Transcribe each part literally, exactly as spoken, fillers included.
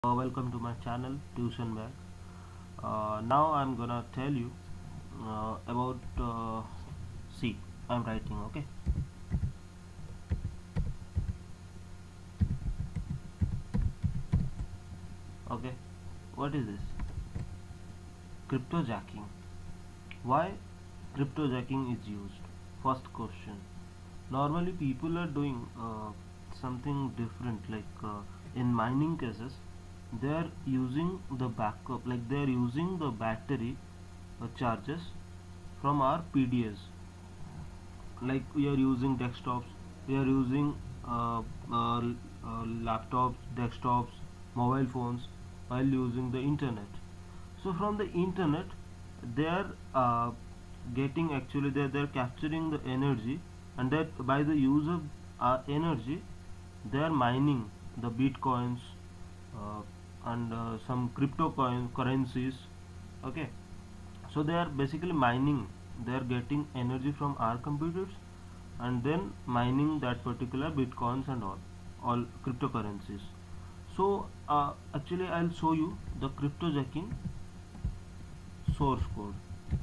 Uh, welcome to my channel Tuition Bag. Uh, now I'm gonna tell you uh, about uh, see I'm writing. Okay, okay. What is this? Cryptojacking. Why cryptojacking is used? First question. Normally people are doing uh, something different. Like uh, in mining cases, they are using the backup. Like they are using the battery uh, charges from our P D S. Like we are using desktops, we are using uh, uh, uh, laptops, desktops, mobile phones while using the internet. So from the internet they are uh, getting actually they they are capturing the energy, and that by the use of uh, energy they are mining the bitcoins uh, and uh, some crypto coin currencies. Okay, so they are basically mining, they are getting energy from our computers and then mining that particular bitcoins and all all cryptocurrencies. So uh, actually I'll show you the cryptojacking source code.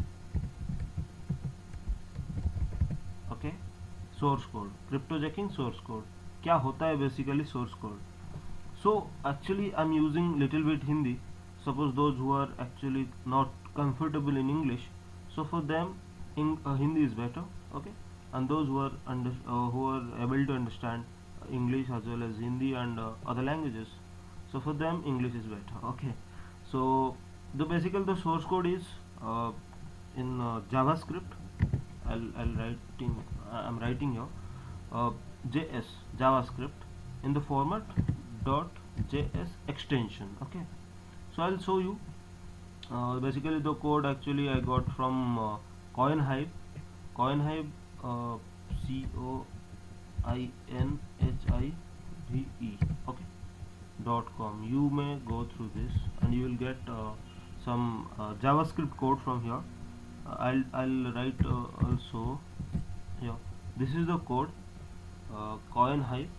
Okay, source code, cryptojacking source code क्या होता है basically source code. So actually I'm using little bit Hindi. Suppose those who are actually not comfortable in English, so for them in uh, Hindi is better. Okay, and those who are under uh, who are able to understand English as well as Hindi and uh, other languages, so for them English is better. Okay, so the basically the source code is uh, in uh, JavaScript. I'll, I'll writing I'm writing here uh, J S JavaScript in the format dot .js extension. Okay, so I'll show you uh, basically the code actually I got from uh, CoinHive. CoinHive uh, C O I N H I V E. Okay, dot com. You may go through this and you will get uh, some uh, JavaScript code from here. uh, I'll, I'll write uh, also here. This is the code uh, CoinHive.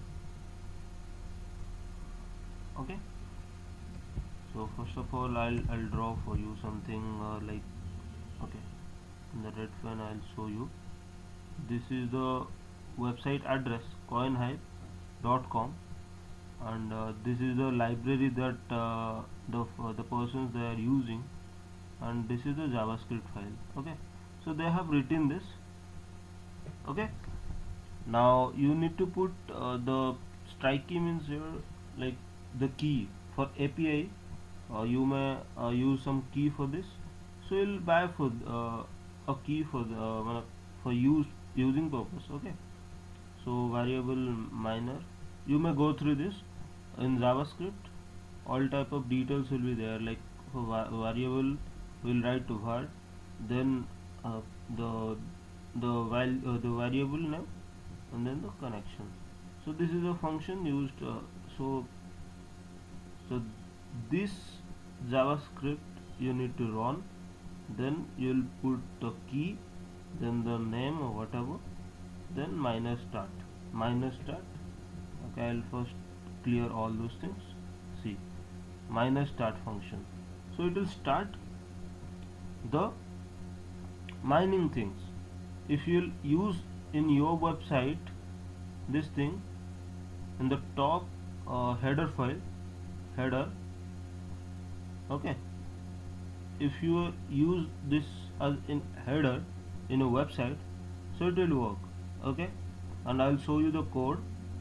Okay, so first of all I'll, I'll draw for you something uh, like, okay, in the red pen I'll show you. This is the website address coinhive dot com, and uh, this is the library that uh, the uh, the persons they are using, and this is the JavaScript file. Okay, so they have written this. Okay, now you need to put uh, the strike key means here, like the key for A P I. Uh, you may uh, use some key for this, so you'll buy for uh, a key for the uh, for use using purpose. Okay, so variable minor, you may go through this in JavaScript. All type of details will be there, like for va variable we'll write to var, then uh, the the val uh, the variable name, and then the connection. So this is a function used. Uh, so so this JavaScript you need to run, then you'll put the key, then the name or whatever, then minus start minus start. Okay, I'll first clear all those things. See, minus start function, so it will start the mining things. If you'll use in your website this thing in the top uh, header file header. Okay, if you use this as in header in a website, so it will work. Okay, and I'll show you the code.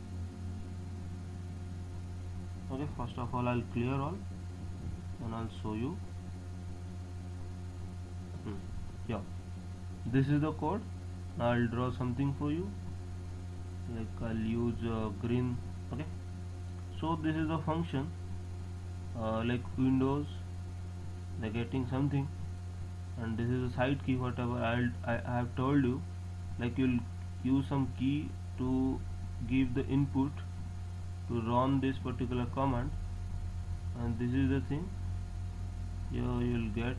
Okay, first of all I'll clear all and I'll show you. hmm. Yeah, this is the code. Now I'll draw something for you, like I'll use uh, green. Okay, so this is the function uh, like Windows, they're getting something, and this is a side key whatever I'll, I, I have told you, like you'll use some key to give the input to run this particular command, and this is the thing here you'll get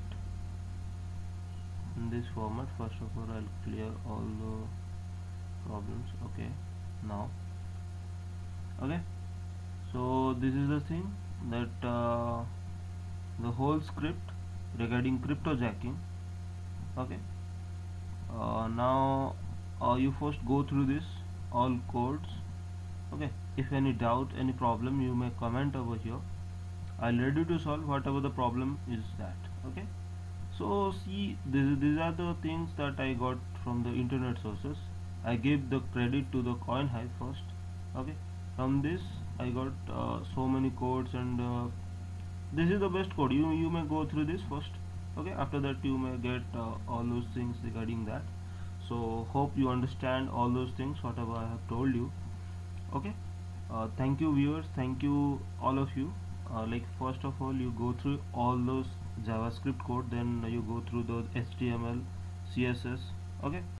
in this format. First of all I'll clear all the problems. Okay, now okay, so this is the thing. that uh, the whole script regarding cryptojacking. Okay, uh, now uh, you first go through this all codes. Okay, if any doubt, any problem, you may comment over here. I'll ready to solve whatever the problem is that. Okay, so see, this, these are the things that I got from the internet sources. I gave the credit to the CoinHive first. Okay, from this I got uh, so many codes, and uh, this is the best code. You you may go through this first. Okay, after that you may get uh, all those things regarding that. So hope you understand all those things whatever I have told you. Okay, uh, thank you viewers, thank you all of you. Uh, like first of all you go through all those JavaScript code, then you go through the H T M L, C S S. Okay,